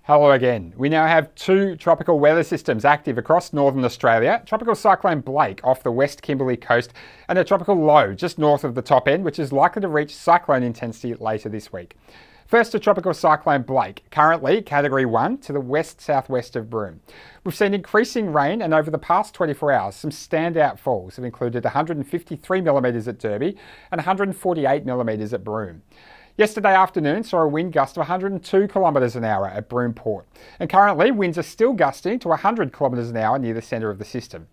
Hello again. We now have two tropical weather systems active across northern Australia. Tropical Cyclone Blake off the West Kimberley coast and a tropical low just north of the top end, which is likely to reach cyclone intensity later this week. First to Tropical Cyclone Blake, currently Category 1 to the west-southwest of Broome. We've seen increasing rain and over the past 24 hours some standout falls have included 153 millimetres at Derby and 148 millimetres at Broome. Yesterday afternoon saw a wind gust of 102 kilometres an hour at Broome Port, and currently winds are still gusting to 100 kilometres an hour near the centre of the system.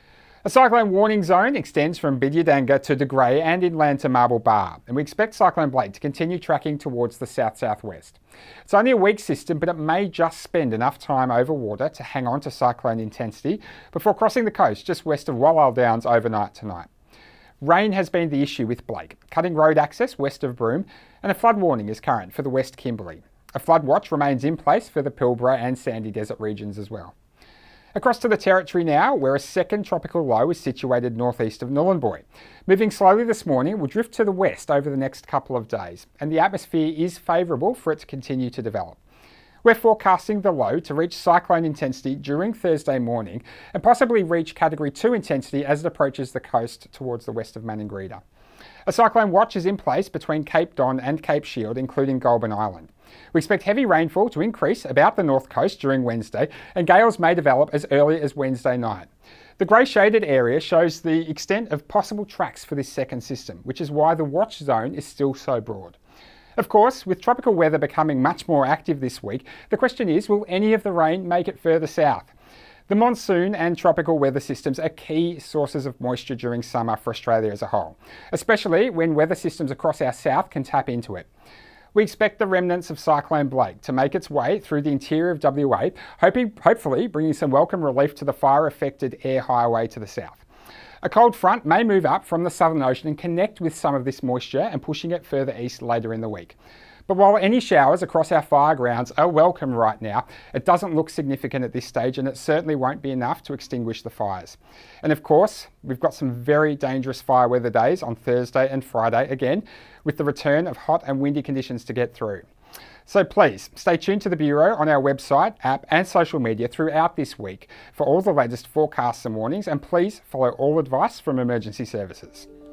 A cyclone warning zone extends from Bidyadanga to De Grey and inland to Marble Bar, and we expect Cyclone Blake to continue tracking towards the south-southwest. It's only a weak system, but it may just spend enough time over water to hang on to cyclone intensity before crossing the coast just west of Wallal Downs overnight tonight. Rain has been the issue with Blake, cutting road access west of Broome, and a flood warning is current for the West Kimberley. A flood watch remains in place for the Pilbara and Sandy Desert regions as well. Across to the Territory now, where a second tropical low is situated northeast of Nhulunbuy. Moving slowly this morning, it will drift to the west over the next couple of days, and the atmosphere is favourable for it to continue to develop. We're forecasting the low to reach cyclone intensity during Thursday morning and possibly reach Category 2 intensity as it approaches the coast towards the west of Maningrida. A cyclone watch is in place between Cape Don and Cape Shield, including Goulburn Island. We expect heavy rainfall to increase about the north coast during Wednesday, and gales may develop as early as Wednesday night. The grey shaded area shows the extent of possible tracks for this second system, which is why the watch zone is still so broad. Of course, with tropical weather becoming much more active this week, the question is, will any of the rain make it further south? The monsoon and tropical weather systems are key sources of moisture during summer for Australia as a whole, especially when weather systems across our south can tap into it. We expect the remnants of Cyclone Blake to make its way through the interior of WA, hopefully bringing some welcome relief to the fire-affected air highway to the south. A cold front may move up from the Southern Ocean and connect with some of this moisture and pushing it further east later in the week. But while any showers across our fire grounds are welcome right now, it doesn't look significant at this stage, and it certainly won't be enough to extinguish the fires. And of course, we've got some very dangerous fire weather days on Thursday and Friday again, with the return of hot and windy conditions to get through. So please stay tuned to the Bureau on our website, app and social media throughout this week for all the latest forecasts and warnings, and please follow all advice from emergency services.